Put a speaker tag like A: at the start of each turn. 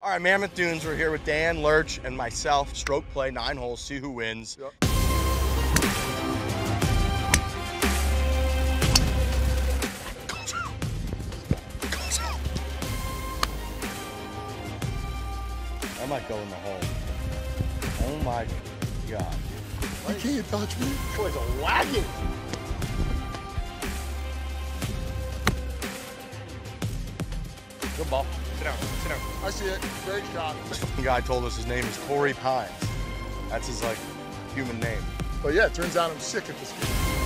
A: All right, Mammoth Dunes, we're here with Dan, Lurch, and myself. Stroke play, 9 holes, see who wins.
B: Yep.
A: I might go in the hole. Oh my God.
B: You can't touch me.
A: Boys are wagging. Good ball.
C: Sit down, sit down.
B: I see it. Great shot.
A: This fucking guy told us his name is Torrey Pines. That's his, like, human name.
B: But yeah, it turns out I'm sick at this game.